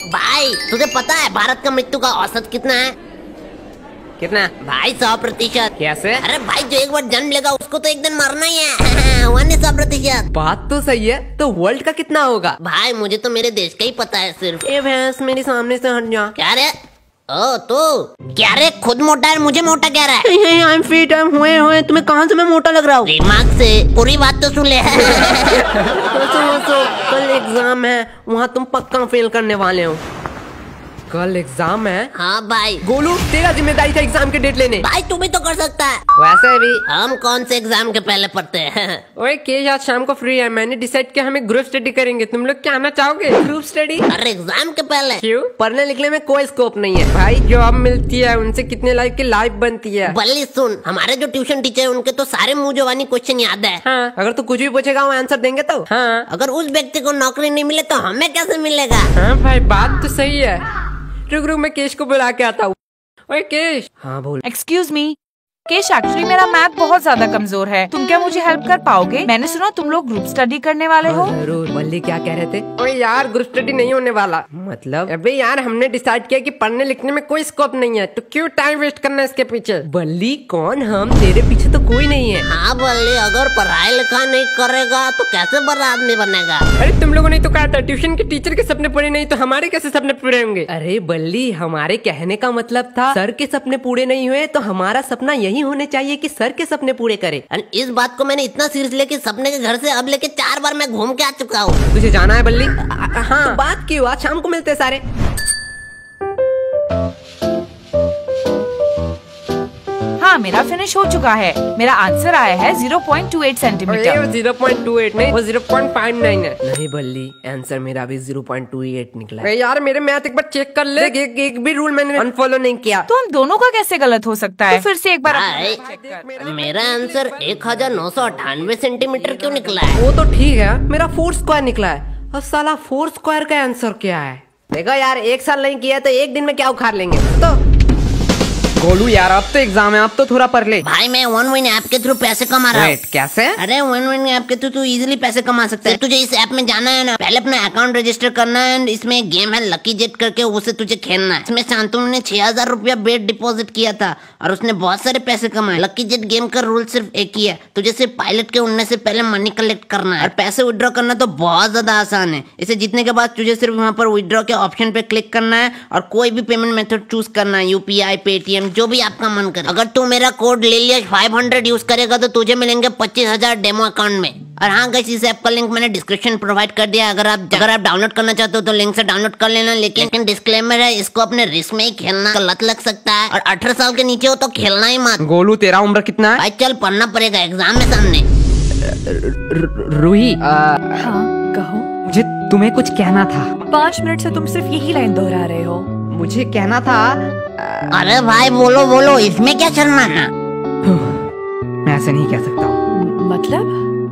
भाई तुझे पता है भारत का मृत्यु का औसत कितना है? कितना भाई 100%। कैसे? अरे भाई जो एक बार जन्म लेगा उसको तो एक दिन मरना ही है। 100%। बात तो सही है, तो वर्ल्ड का कितना होगा? भाई मुझे तो मेरे देश का ही पता है सिर्फ। ए भैंस मेरे सामने से हट जा। क्या रे? ओ तू क्या रे, खुद मोटा है मुझे मोटा कह रहा है? I am fit, I am हुए तुम्हें कहाँ से मैं मोटा लग रहा हूँ? दिमाग से पूरी बात तो सुन ले। कल एग्जाम है, वहाँ तुम पक्का फेल करने वाले हो। कल एग्जाम है? हाँ भाई। गोलू तेरा जिम्मेदारी था एग्जाम के डेट लेने। भाई तू भी तो कर सकता है। वैसे भी हम कौन से एग्जाम के पहले पढ़ते हैं? ओए केश आज शाम को फ्री है, मैंने डिसाइड किया हमें ग्रुप स्टडी करेंगे। तुम लोग क्या आना चाहोगे ग्रुप स्टडी? अरे एग्जाम के पहले? क्यों? पढ़ने लिखने में कोई स्कोप नहीं है भाई, जॉब मिलती है उनसे कितने लाइफ की लाइफ बनती है। बल्ली सुन, हमारे जो ट्यूशन टीचर है उनके तो सारे मुंह जवानी क्वेश्चन याद है। हाँ, अगर तू कुछ भी पूछेगा वो आंसर देंगे तो। हाँ, अगर उस व्यक्ति को नौकरी नहीं मिले तो हमें कैसे मिलेगा? हाँ भाई बात तो सही है। रुक मैं केश को बुला के आता हूँ। ओए केश। हाँ बोल। एक्सक्यूज मी केश, एक्चुअली मेरा मैथ बहुत ज्यादा कमजोर है, तुम क्या मुझे हेल्प कर पाओगे? मैंने सुना तुम लोग ग्रुप स्टडी करने वाले हो। जरूर। बल्ली क्या कह रहे थे? ओए यार ग्रुप स्टडी नहीं होने वाला। मतलब? अबे यार हमने डिसाइड किया कि पढ़ने लिखने में कोई स्कोप नहीं है, तो क्यों टाइम वेस्ट करना है इसके पीछे? बल्ली कौन हम? तेरे पीछे तो कोई नहीं है। हाँ बल्ली, अगर पढ़ाई लिखाई नहीं करेगा तो कैसे बड़ा आदमी बनेगा? अरे तुम लोगों ने तो कहा था ट्यूशन के टीचर के सपने पूरे नहीं तो हमारे कैसे सपने पूरे होंगे? अरे बल्ली हमारे कहने का मतलब था सर के सपने पूरे नहीं हुए तो हमारा सपना यही होने चाहिए कि सर के सपने पूरे करे। इस बात को मैंने इतना सीरियस लिया कि सपने के घर से अब लेके 4 बार मैं घूम के आ चुका हूँ। तुझे जाना है बल्ली? हाँ तो बात क्यों? आज शाम को मिलते हैं सारे। हाँ मेरा फिनिश हो चुका है, मेरा आंसर आया है 0.28 सेंटीमीटर। 0.28 नहीं, वो 0.59 है। नहीं बल्ली आंसर मेरा भी 0.28 निकला है। यार मेरे मैथ एक बार चेक कर ले। एक भी रूल मैंने अनफॉलो नहीं किया। तो हम दोनों का कैसे गलत हो सकता है? तो फिर से एक बार मेरा आंसर 1998 सेंटीमीटर क्यों निकला है? वो तो ठीक है, मेरा 4 स्क्वायर निकला है। और साला 4 स्क्वायर का आंसर क्या है? देखो यार एक साल नहीं किया तो एक दिन में क्या उखाड़ लेंगे। तो गोलू यार अब तो एग्जाम है, अब तो थोड़ा पढ़ ले। भाई मैं वन विन ऐप के थ्रू पैसे कमा रहा हूँ। कैसे? अरे वन विन ऐप के थ्रू तू इजीली पैसे कमा सकता है। तुझे इस ऐप में जाना है ना, पहले अपना अकाउंट रजिस्टर करना है। इसमें एक गेम है लकी जेट करके, उसे तुझे खेलना है। इसमें शांतनु ने 6000 रुपया बेट डिपॉजिट किया था और उसने बहुत सारे पैसे कमाए। लकी जेट गेम का रूल सिर्फ एक ही है, तुझे सिर्फ पायलट के उड़ने से पहले मनी कलेक्ट करना है और पैसे विड्रॉ करना तो बहुत ज्यादा आसान है। इसे जीतने के बाद तुझे सिर्फ वहाँ पर विड्रॉ के ऑप्शन पे क्लिक करना है और कोई भी पेमेंट मेथड चूज करना है, यूपीआई, पेटीएम, जो भी आपका मन करे। अगर तू मेरा कोड लिलियस 500 यूज करेगा तो तुझे मिलेंगे 25,000 डेमो अकाउंट में। और हाँ गाइस, इस ऐप का लिंक मैंने डिस्क्रिप्शन प्रोवाइड कर दिया, अगर आप डाउनलोड करना चाहते हो तो लिंक से डाउनलोड कर लेना। लेकिन डिस्क्लेमर है, इसको अपने रिस्क में ही खेलना, लत लग सकता है और 18 साल के नीचे हो तो खेलना ही मत। गोलू तेरा उम्र कितना है? भाई चल पढ़ना पड़ेगा, एग्जाम है सामने। रूही हाँ कहो। मुझे तुम्हें कुछ कहना था। 5 मिनट से तुम सिर्फ यही लाइन दोहरा रहे हो। मुझे कहना था। अरे भाई बोलो बोलो, इसमें क्या शर्माना? मैं ऐसे नहीं कह सकता हूँ। मतलब?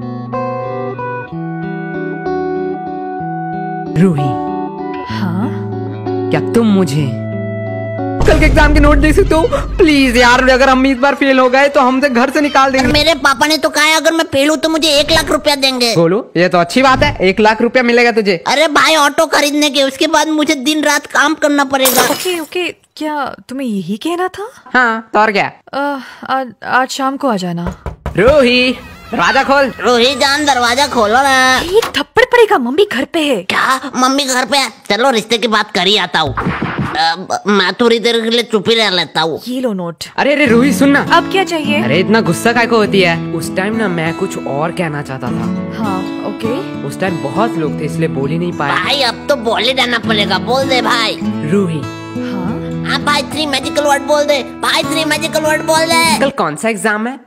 रूही हाँ क्या तुम मुझे कल के एग्जाम के नोट दे सकते हो प्लीज? यार अगर हम इस बार फेल हो गए तो हमसे घर से निकाल देंगे। मेरे पापा ने तो कहा है अगर मैं फेल हूँ तो मुझे 1 लाख रुपया देंगे। गोलू ये तो अच्छी बात है, 1 लाख रुपया मिलेगा तुझे। अरे भाई ऑटो खरीदने के, उसके बाद मुझे दिन रात काम करना पड़ेगा। ओके ओके, क्या तुम्हें यही कहना था? हाँ तो और क्या? आज शाम को आ जाना। रूही दरवाजा खोल। रूही जान दरवाजा खोलो ना। ये थप्पड़ पड़ेगा, मम्मी घर पे है। क्या मम्मी घर पे है? चलो रिश्ते की बात कर ही आता हूँ। मैं थोड़ी देर के लिए चुप ही रह लेता हूँ। ये लो नोट। अरे रूही सुन ना। अब क्या चाहिए? अरे इतना गुस्सा काय को होती है? उस टाइम ना मैं कुछ और कहना चाहता था। हाँ ओके। उस टाइम बहुत लोग थे इसलिए बोल ही नहीं पाया। भाई अब तो बोल ही रहना पड़ेगा, बोल दे भाई। रूही हाँ भाई 3 मैजिकल वर्ड बोल दे भाई, 3 मैजिकल वर्ड बोल दे। कल कौन सा एग्जाम है?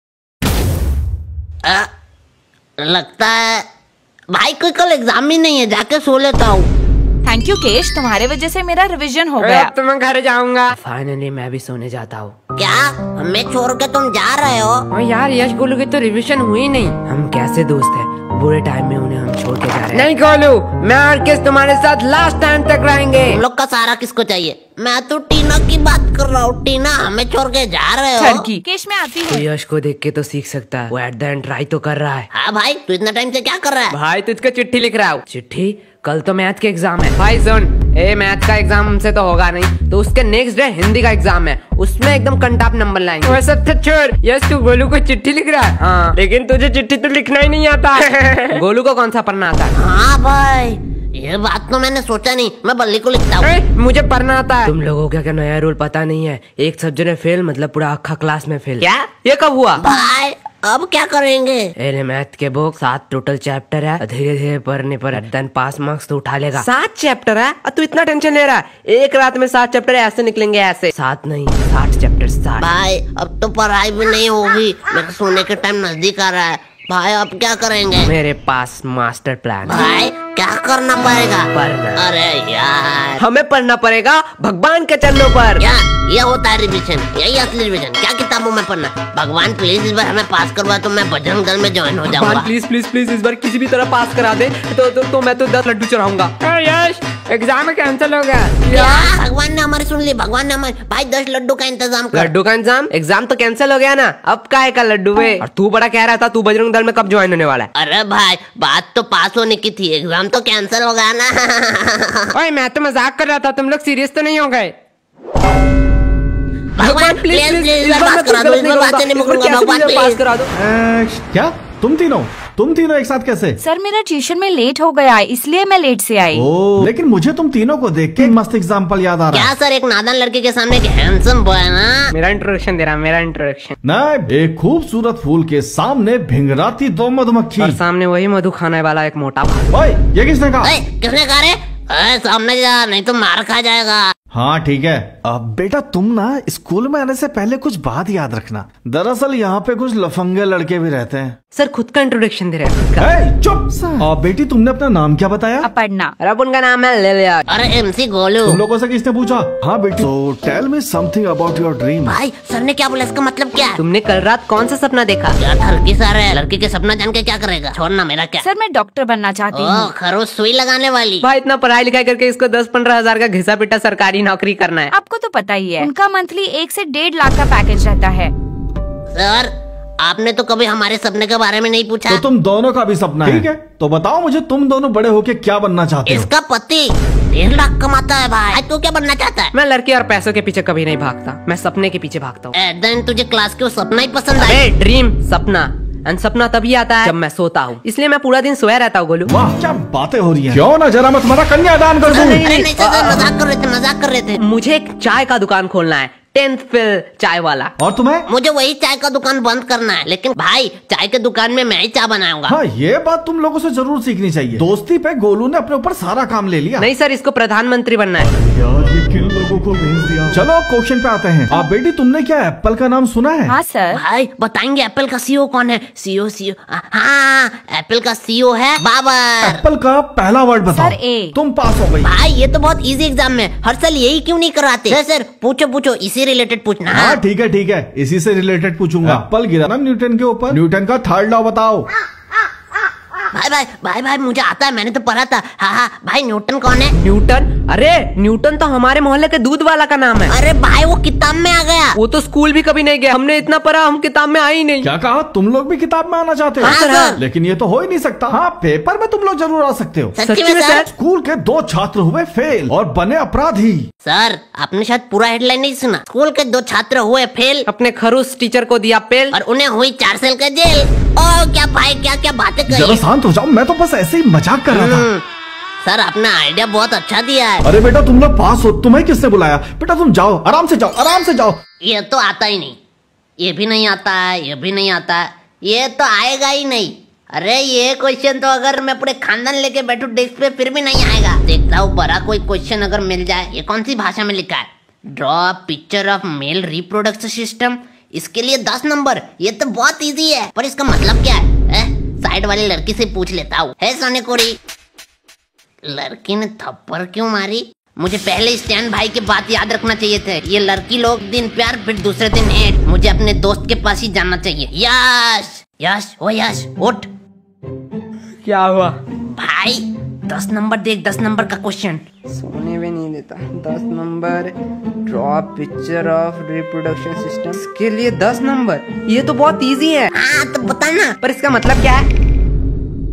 लगता है भाई कोई कल एग्जाम ही नहीं है, जाके सो लेता हूँ। थैंक यू केश, तुम्हारे वजह से मेरा रिवीजन हो गया। अब तो मैं घर जाऊंगा। फाइनली मैं भी सोने जाता हूँ। क्या हमें छोड़ के तुम जा रहे हो? यार यश गोलू की तो रिवीजन हुई नहीं। हम कैसे दोस्त हैं, बुरे टाइम में उन्हें हम छोड़ के जा रहे हैं। नहीं गोलू, मैं और किस तुम्हारे साथ लास्ट टाइम तक रहेंगे। तुम लोग का सहारा किसको चाहिए? मैं तो टीना की बात कर रहा हूँ। टीना हमें छोड़ के जा रहे हो? ठरकी केश मैं आती हूँ। यश को देख के तो सीख सकता है, वो एट द एंड ट्राई तो कर रहा है। हाँ भाई, तू इतना टाइम से क्या कर रहा है? भाई तुझको चिट्ठी लिख रहा हूँ। चिट्ठी? कल तो मैथ के एग्जाम है भाई। सुन, मैथ का एग्जाम हमसे तो होगा नहीं, तो उसके नेक्स्ट डे हिंदी का एग्जाम है, उसमें एकदम कंटाप नंबर लाएंगे। वैसे तो छोड़, यस तू गोलू को चिट्ठी लिख रहा है। हाँ, लेकिन तुझे चिट्ठी तो लिखना ही नहीं आता। गोलू को कौन सा पढ़ना आता है? हाँ भाई, ये बात तो मैंने सोचा नहीं, मैं बल्ली को लिखता हूँ। मुझे पढ़ना आता है। तुम लोगों को क्या नया रूल पता नहीं है? एक सब्जेक्ट में फेल मतलब पूरा अक्खा क्लास में फेल। क्या? ये कब हुआ? भाई अब क्या करेंगे? अरे मैथ के बुक 7 टोटल चैप्टर है, धीरे धीरे पढ़ने पर देन पास मार्क्स तो उठा लेगा। 7 चैप्टर है और तू इतना टेंशन ले रहा है? एक रात में 7 चैप्टर ऐसे निकलेंगे, ऐसे 7 नहीं 60 चैप्टर 60। भाई अब तो पढ़ाई भी नहीं होगी, मेरे सोने के टाइम नजदीक आ रहा है। भाई अब क्या करेंगे? मेरे पास मास्टर प्लान। भाई क्या करना पड़ेगा? पढ़ना। अरे यार, हमें पढ़ना पड़ेगा भगवान के चरणों पर। क्या ये होता है रिविजन? यही असली रिविजन? क्या किताबों में पढ़ना? भगवान प्लीज इस बार हमें पास करवा, तो मैं बजरंग दल में ज्वाइन हो जाऊंगा। प्लीज प्लीज प्लीज इस बार किसी भी तरह पास करा दे, तो मैं तो 10 लड्डू चढ़ाऊंगा। यश, एग्जाम कैंसिल हो गया। क्या? भगवान ने हमारी सुन ली, भगवान ने हमारी। भाई 10 लड्डू का इंतजाम कर। लड्डू का इंतजाम? एग्जाम तो कैंसिल हो गया ना, अब काहे का लड्डू वे? और तू बड़ा कह रहा था तू बजरंग दल में कब ज्वाइन होने वाला है? अरे भाई बात तो पास होने की थी, एग्जाम तो कैंसिल हो गया ना। ओए मैं तो मजाक कर रहा था, तुम लोग सीरियस तो नहीं हो गए? भगवान प्लीज इस बार पास करा दो, इस बार बातें नहीं मुकरूंगा, भगवान पास करा दो। क्या तुम तीनों एक साथ कैसे? सर मेरा ट्यूशन में लेट हो गया है, इसलिए मैं लेट से आई। ओ, लेकिन मुझे तुम तीनों को देख के मस्त एग्जाम्पल याद आ रहा है। क्या सर, एक नादान लड़के के सामने एक हैंडसम बॉय ना? मेरा इंट्रोडक्शन दे रहा, मेरा इंट्रोडक्शन। नहीं, एक खूबसूरत फूल के सामने भिंगराती 2 मधुमक्खी, और सामने वही मधु खाने वाला एक मोटा भालू। ओए, ये किसने कहा? किसने कहा रे? सामने जा, नहीं तो मार खा जाएगा। हाँ ठीक है। अब बेटा तुम ना स्कूल में आने से पहले कुछ बात याद रखना। दरअसल यहाँ पे कुछ लफंगे लड़के भी रहते हैं। सर खुद का इंट्रोडक्शन दे रहे हैं, खुद का। चुप। बेटी तुमने अपना नाम क्या बताया? अपर्णा। अब उनका नाम है ले लिया। अरे MC गोलू। तुम लोगों से किसने पूछा? हाँ बेटी, तो tell me something about your dream. भाई सर ने क्या बोला, इसका मतलब क्या है? तुमने कल रात कौन सा सपना देखा? क्या ठरकी सर है, लड़की के सपना जान के क्या करेगा? छोड़ना, मेरा क्या। सर मैं डॉक्टर बनना चाहती हूँ। खरोच सुई लगाने वाली। भाई इतना पढ़ाई लिखाई करके इसको 10-15 हजार का घिसा पिटा सरकारी नौकरी करना है। आपको तो पता ही है, उनका मंथली 1 से 1.5 लाख का पैकेज रहता है। सर आपने तो कभी हमारे सपने के बारे में नहीं पूछा। तो तुम दोनों का भी सपना है? ठीक है, तो बताओ मुझे, तुम दोनों बड़े होके क्या बनना चाहते हो? इसका पति 1.5 लाख कमाता है भाई, तू क्या बनना चाहता है? मैं लड़के और पैसों के पीछे कभी नहीं भागता, मैं सपने के पीछे भागता हूँ। देन तुझे क्लास के वो सपना ही पसंद आया? ड्रीम, सपना। एंड सपना तभी आता है जब मैं सोता हूँ, इसलिए मैं पूरा दिन सोया रहता हूँ। गोलू वाह क्या बातें हो रही हैं। क्यों ना जरा मैं तुम्हारा कन्यादान कर दूं? नहीं सर, मजाक कर रहे थे, मजाक कर रहे थे। मुझे एक चाय का दुकान खोलना है, 10th फेल चाय वाला। और तुम्हें? मुझे वही चाय का दुकान बंद करना है, लेकिन भाई चाय के दुकान में मैं ही चाय बनाऊंगा। हाँ ये बात तुम लोगों से जरूर सीखनी चाहिए। दोस्ती पे गोलू ने अपने ऊपर सारा काम ले लिया। नहीं सर, इसको प्रधानमंत्री बनना है। यार ये किन लोगों को भेज दिया। चलो क्वेश्चन पे आते हैं। आप बेटी तुमने क्या एप्पल का नाम सुना है? हाँ सर। भाई बताएंगे एप्पल का CEO कौन है? CEO हाँ, एप्पल का CEO है बाबर। एप्पल का पहला वर्ड बताओ। Sir A। तुम पास हो गई। भाई ये तो बहुत इजी एग्जाम में, हर साल यही क्यों नहीं कराते? सर पूछो, इसी रिलेटेड पूछना। हाँ ठीक है, इसी से रिलेटेड पूछूंगा। एप्पल गिरा ना न्यूटन के ऊपर, न्यूटन का 3rd लॉ बताओ। भाई मुझे आता है, मैंने तो पढ़ा था। हाँ भाई न्यूटन कौन है? न्यूटन? अरे न्यूटन तो हमारे मोहल्ले के दूध वाला का नाम है। अरे भाई वो किताब में आ गया। वो तो स्कूल भी कभी नहीं गया, हमने इतना पढ़ा, हम किताब में आए ही नहीं। क्या कहा? तुम लोग भी किताब में आना चाहते हो? हाँ, सर। लेकिन ये तो हो ही नहीं सकता। हाँ पेपर में तुम लोग जरूर आ सकते हो। सच्ची में सर? स्कूल के 2 छात्र हुए फेल और बने अपराधी। सर आपने शायद पूरा हेडलाइन नहीं सुना। स्कूल के 2 छात्र हुए फेल, अपने खरूस टीचर को दिया पेल, और उन्हें हुई 4 साल का जेल। ओ क्या भाई, क्या बातें जरा कही। शांत हो जाओ, मैं तो बस ऐसे ही मजाक कर रहा था। सर आपने आइडिया बहुत अच्छा दिया है। अरे बेटा तुम लोग पास हो, तुम्हें किसने बुलाया? बेटा तुम जाओ, आराम से जाओ। ये तो आता ही नहीं, ये भी नहीं आता है, ये भी नहीं आता है, ये तो आएगा ही नहीं। अरे ये क्वेश्चन तो अगर मैं पूरे खानदान लेके बैठूं डेस्क पे फिर भी नहीं आएगा। देखता हूँ बड़ा कोई क्वेश्चन अगर मिल जाए। ये कौन सी भाषा में लिखा है? Draw picture of male reproduction system, इसके लिए 10 नंबर। ये तो बहुत इजी है, पर इसका मतलब क्या है? साइड वाली लड़की से पूछ लेता हूँ। है सोने कोरी, लड़की ने थप्पड़ क्यों मारी? मुझे पहले स्टैंड भाई के बात याद रखना चाहिए थे। ये लड़की लोग दिन प्यार फिर दूसरे दिन हेट। मुझे अपने दोस्त के पास ही जाना चाहिए। यश उठ। क्या हुआ भाई 10 नंबर देख, 10 नंबर का क्वेश्चन। सोने में नहीं देता। 10 number, draw picture of reproduction system, इसके लिए 10 नंबर। ये तो बहुत इजी है। हाँ तो बता ना। पर इसका मतलब क्या है?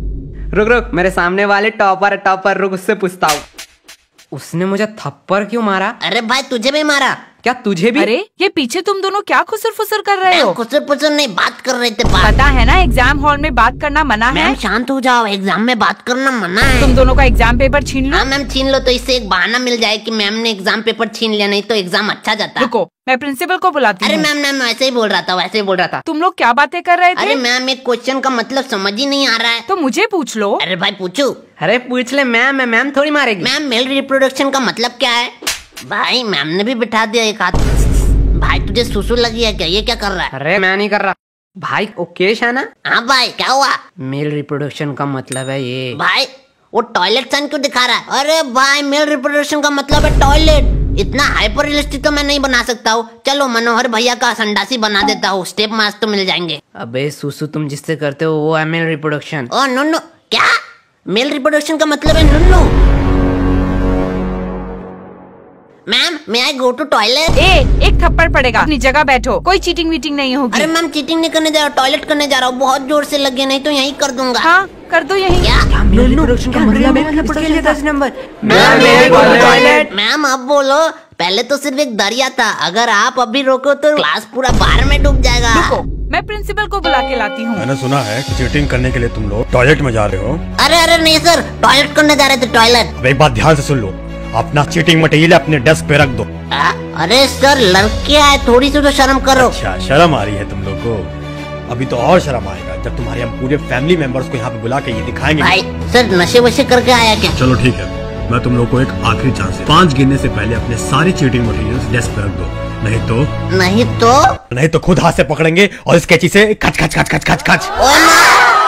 रुक रुक, मेरे सामने वाले टॉपर रुक, उससे पूछता हूँ। उसने मुझे थप्पड़ क्यों मारा? अरे भाई तुझे भी मारा। क्या तुझे भी? अरे ये पीछे तुम दोनों क्या खुसर फुसर कर रहे हो? खुसर पुसर नहीं, बात कर रहे थे। बात पता है ना एग्जाम हॉल में बात करना मना है। मैम शांत हो जाओ, एग्जाम में बात करना मना है। तुम दोनों का एग्जाम पेपर छीन लो। हाँ मैम छीन लो, तो इससे एक बहाना मिल जाए कि मैम ने एग्जाम पेपर छीन लिया, नहीं तो एग्जाम अच्छा जाता। रुको, मैं प्रिंसिपल को बुलाती अरे हूँ। मैम वैसे ही बोल रहा था। तुम लोग क्या बातें कर रहे थे? अरे मैम एक क्वेश्चन का मतलब समझ ही नहीं आ रहा है। तो मुझे पूछ लो। अरे भाई पूछू। अरे पूछ ले मैम, मैम थोड़ी मारेगी। मैम मेल रिप्रोडक्शन का मतलब क्या है? भाई मैम ने भी बिठा दिया एक हाथ। भाई तुझे सुसु लगी है क्या? ये क्या कर रहा है? अरे मैं नहीं कर रहा भाई, ओकेश है ना? हाँ भाई क्या हुआ? मेल रिप्रोडक्शन का मतलब है ये। भाई वो टॉयलेट साइन क्यों दिखा रहा है? अरे भाई मेल रिप्रोडक्शन का मतलब है टॉयलेट। इतना हाइपर रियलिस्टिक तो मैं नहीं बना सकता हूँ। चलो मनोहर भैया का संडासी बना देता हूँ, स्टेप मार्क्स तो मिल जाएंगे। अबे सुसु तुम जिससे करते हो वो है मेल रिप्रोडक्शन। ओ नुन्नू। क्या? मेल रिप्रोडक्शन का मतलब है नुन्नू। मैम मैं आई गो टू टॉयलेट। एक थप्पड़ पड़ेगा, अपनी जगह बैठो, कोई चीटिंग वीटिंग नहीं होगी। अरे मैम चीटिंग नहीं करने जा रहा हूँ, टॉयलेट करने जा रहा हूँ। बहुत जोर से लगे, नहीं तो यहीं कर दूंगा। हाँ कर दो यही। क्या? मेल रिप्रोडक्शन का मतलब है इसके लिए 10 नंबर। मैम अब बोलो। पहले तो सिर्फ एक दरिया था, अगर आप अभी रोको तो क्लास पूरा बाहर में डूब जाएगा। रुको, मैं प्रिंसिपल को बुला के लाती हूँ। मैंने सुना है कि चीटिंग करने के लिए तुम लोग टॉयलेट में जा रहे हो। अरे नहीं सर, टॉयलेट करने जा रहे थे, टॉयलेट। अब एक बात ध्यान से सुन लो, अपना चीटिंग मटेरियल अपने डेस्क पे रख दो। अरे सर लड़के आए, थोड़ी सी तो शर्म करो। अच्छा शर्म आ रही है तुम लोग को? अभी तो और शर्म आएगा जब तुम्हारे हम पूरे फैमिली मेंबर्स को यहाँ पे बुला के ये दिखाएंगे। भाई सर नशे वशे करके आया क्या? चलो ठीक है, मैं तुम लोग को एक आखिरी चांस है। 5 गिनने से पहले अपने सारी चीटिंग मटेरियल्स डेस्क पे रख दो, नहीं तो नहीं तो खुद हाथ से पकड़ेंगे और इस कैंची से खच खच खच खच खच खच। ओए माँ।